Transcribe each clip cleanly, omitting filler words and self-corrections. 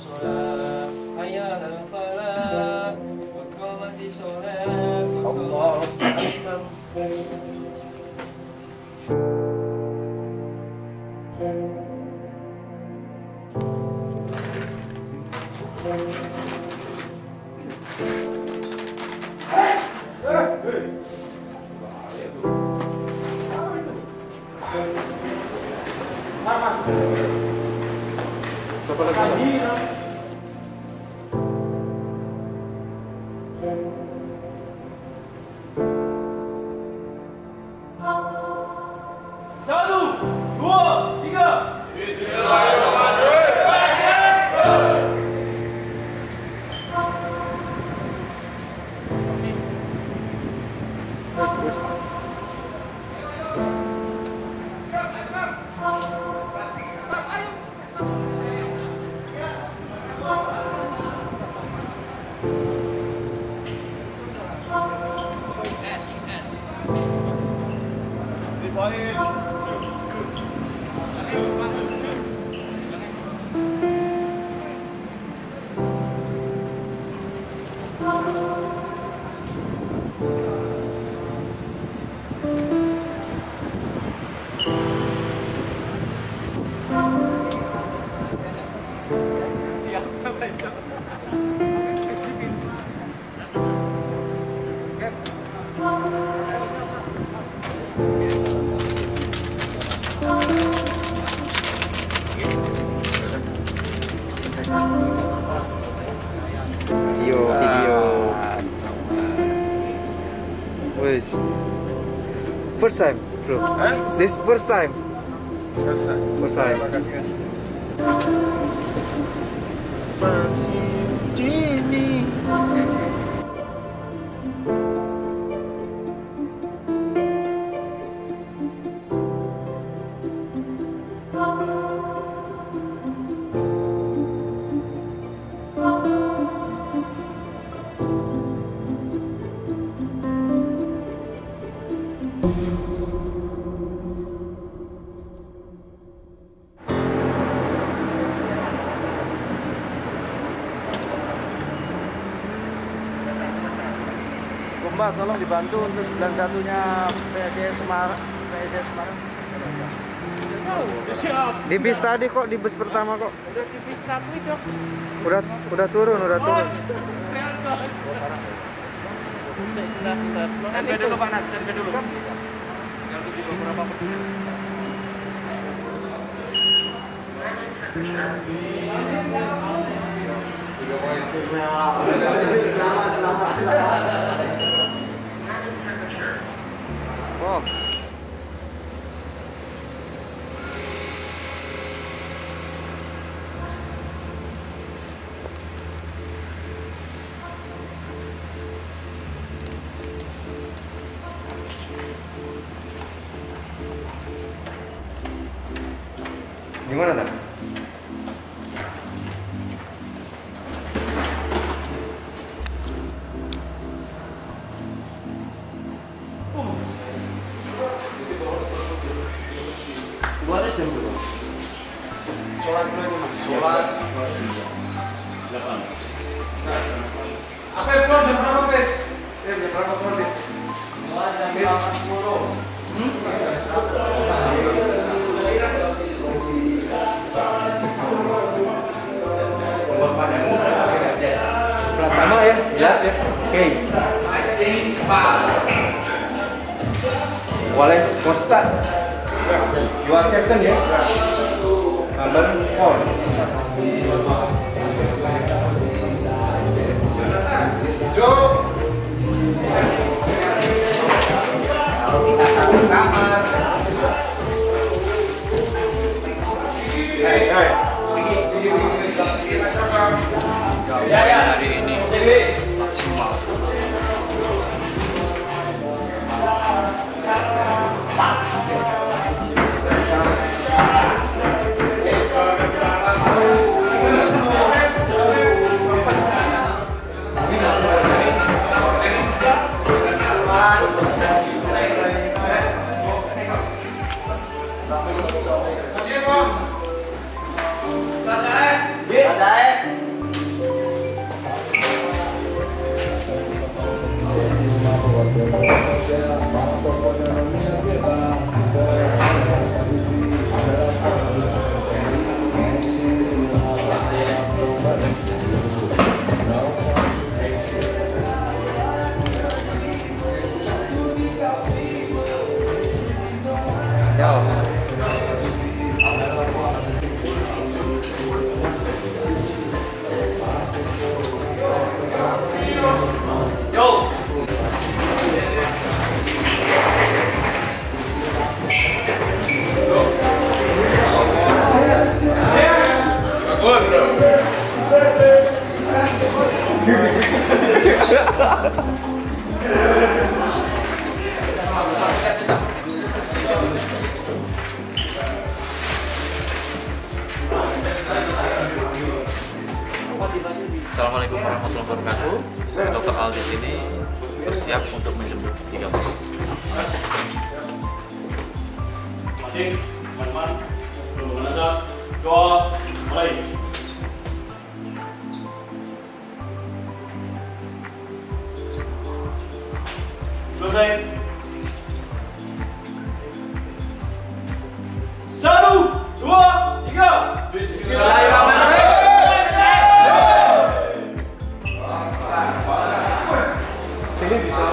Video. Wes. First time, bro. This first time. First time. First time. Terima kasih kan. Masih Jimmy. Mbak, tolong dibantu untuk 91-nya PSIS Semarang. PSIS Semarang. Siap. Di bis tadi kok, di bus pertama kok. Udah di bis tapi dok. Udah turun, udah turun. Nanti dulu Pak, nanti dulu. Yang di beberapa petugas. Oh. Gimana tak? Buatnya jam berapa? Sholat dulu ini mas. Sholat. 8. Apa yang pulang jam berapa Pet? Jam berapa pulang Pet? Jam 10. Pertama ya, jelas ya. Oke. Wales Costa. You are captain ya. Number 4. Kalau kita satu kamar. Ya, hari ini maksimal. Ada Assalamualaikum warahmatullahi wabarakatuh. Dr. Al di sini bersiap untuk menjemput 3 orang. Mati, teman-teman, menazar, doa, mulai. Selesai. 1, 2, 3. Bismillahirrahmanirrahim. Sini bisa.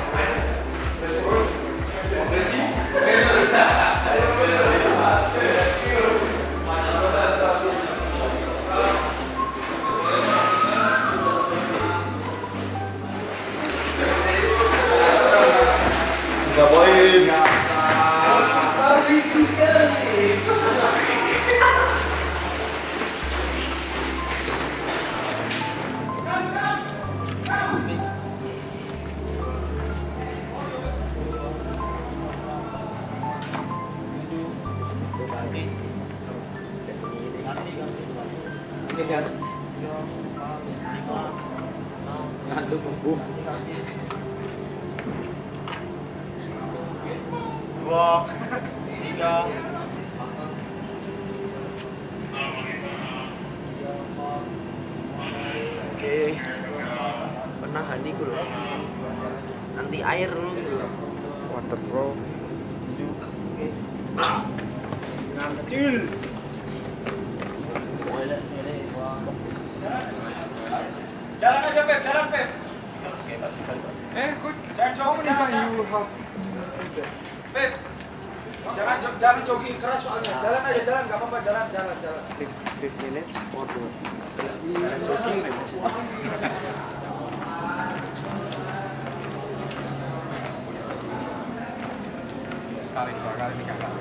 Nggak boleh. Dua, tiga. Oke. Pernah handiku loh. Nanti air loh gitu. Water pro. Kecil. Jalan aja, Pep. Jalan, Pep. Coach, Jangan how many jogging, times you have? Pep. Jangan jogging keras soalnya. Jalan aja, jalan. Gak apa-apa, jalan. 5 minutes or Sekali, 2 kali, 3 kali.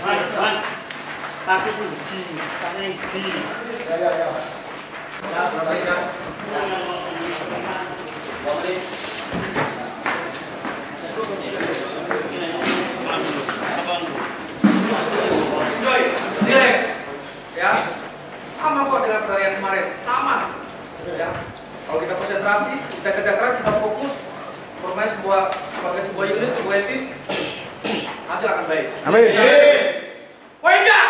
Joy, relax. Ya. Sama kok dengan pertandingan kemarin, sama. Ya. Kalau kita konsentrasi, kita kerja keras, kita fokus, bermain sebagai sebuah unit, sebuah tim, hasil akan baik. Amin. Poin enggak?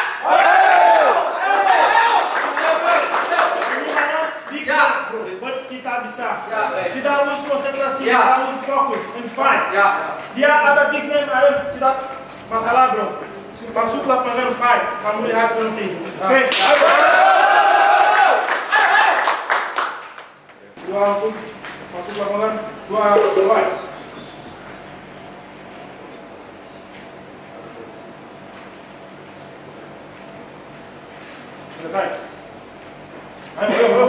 Ya. Kita bisa. Ya, baik. Kita harus konsentrasi, Ya. kita harus fokus and fight. Ya. Dia ada big name, ada tidak masalah bro. Masuk lapangan fight, kamu lihat nanti. Oke. Dua langsung masuk lapangan, dua fight. Selesai. Ayo,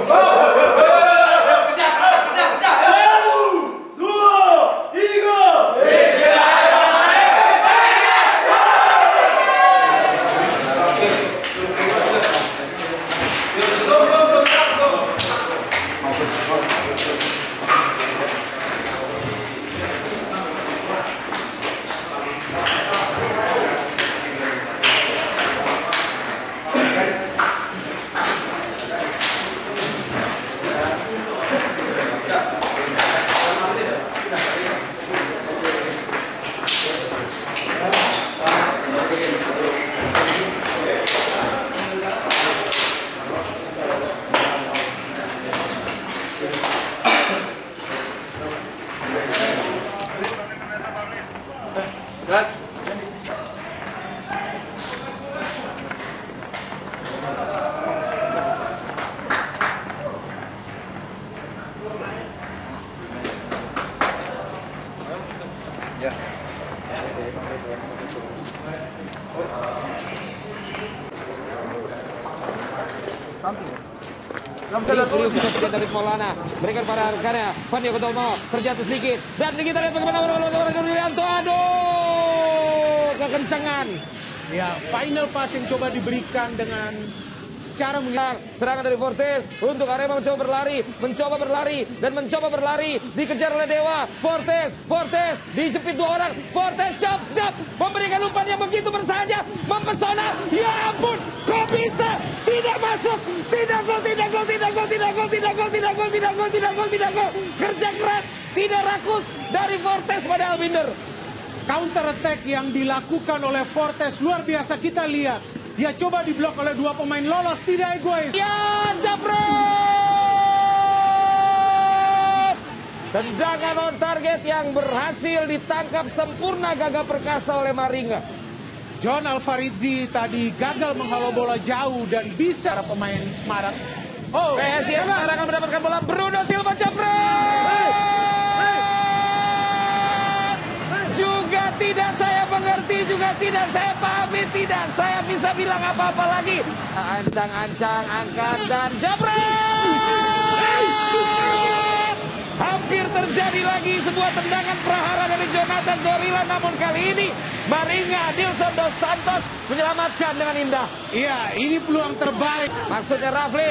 Gas. Beliau bisa tidak dari Maulana, berikan pada rekannya Fandi Kotomo, terjatuh sedikit dan kita lihat bagaimana Nurianto, aduh kekencangan. Ya, final pass yang coba diberikan dengan cara serangan dari Fortes untuk Arema mencoba berlari dan berlari dikejar oleh Dewa. Fortes dijepit dua orang. Fortes cap memberikan umpan yang begitu bersahaja, mempesona. Ya ampun, kok bisa tidak masuk? Tidak gol. Kerja keras tidak rakus dari Fortes pada Albinder. Counter attack yang dilakukan oleh Fortes luar biasa. Kita lihat, dia coba diblok oleh dua pemain lolos, tidak egois. Ya, Japret! Tendangan on target yang berhasil ditangkap sempurna gagah perkasa oleh Maringa. John Alfaridzi tadi gagal menghalau bola jauh dan bisa pemain Semarang. Oh, PSIS Semarang akan mendapatkan bola. Bruno Silva Japret! Juga tidak saya mengerti, juga tidak saya pahami, tidak saya bisa bilang apa-apa lagi. Ancang-ancang, angkat dan Japret! Hampir terjadi lagi sebuah tendangan prahara dari Jonathan Zorila, namun kali ini Maringa Dilson dos Santos menyelamatkan dengan indah. Iya, ini peluang terbaik. Maksudnya Rafli.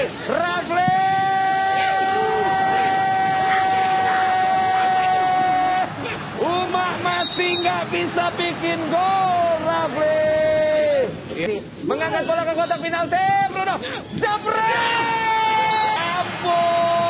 Masih nggak bisa bikin gol, Rafli. Mengangkat bola ke kotak penalti, Bruno. Japret! Ampun.